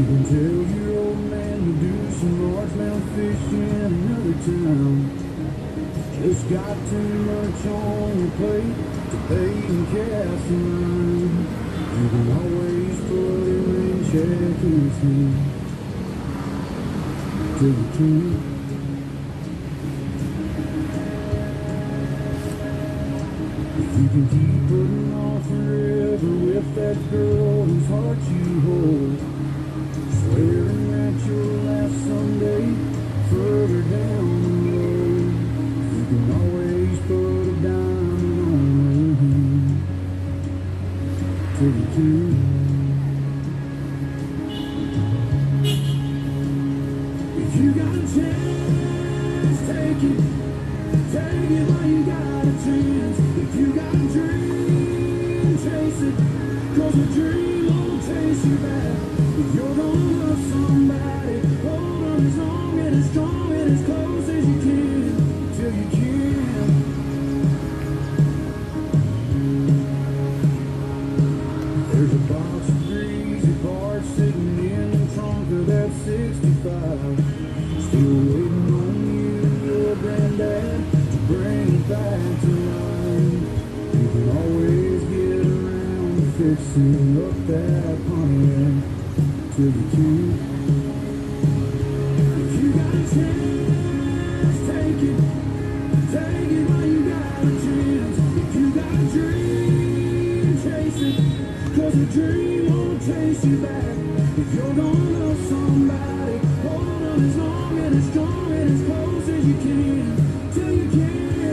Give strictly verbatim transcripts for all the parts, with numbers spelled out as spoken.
can tell your old man to do some largemouth fishing in another town. Just got too much on your plate to pay and cast a line. You can always put him in check his hand till you can't. If you can keep putting off forever with that girl whose heart you hold, swearing that your last Sunday further down the road, you can always put a diamond on her hand till you can't. If you got a chance, take it, take it while you got a chance. If you got a dream, chase it, 'cause a dream won't chase you back. If you're gonna love somebody, hold on as long and as strong and as close as you can, till you can. There's a box of greasy parts sitting in the trunk of that sixty-five, still waiting on you, your granddad, to bring it back to life. You can always get around to fixing up that Pontiac till you can. If you got a chance, take it, take it while you got a chance. If you got a dream, chase it, 'cause a dream won't chase you back. If you're gonna love somebody, hold on as long and as strong and as close as you can, till you can.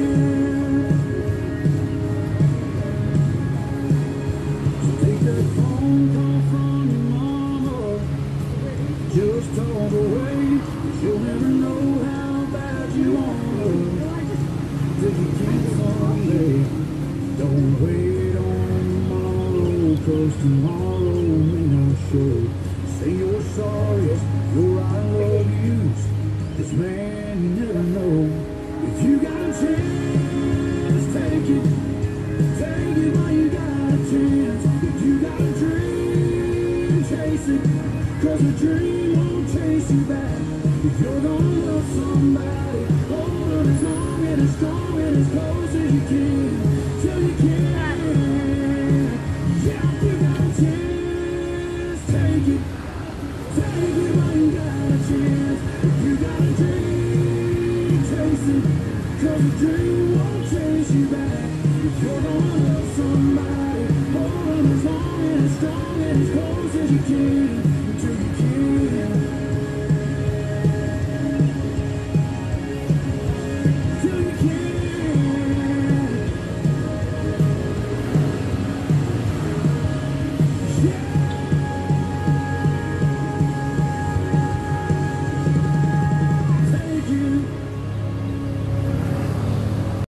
So take that phone call from your mama, just talk away, 'cause you'll never know how bad you want her till you can someday. Don't wait on tomorrow, 'cause tomorrow may not show. Say you're sorry, your I love yous, this man you never know. If you got a chance, take it, take it while you got a chance. If you got a dream, chase it, 'cause a dream won't chase you back. If you're gonna love somebody, hold on as long and as strong and as close as you can, till you can. Yeah, if you got a chance, take it, take it while you got a chance. If you got a dream, chase it, 'cause a dream won't chase you back. If you're gonna love somebody, hold on as long and as strong and as close as you can, until you can.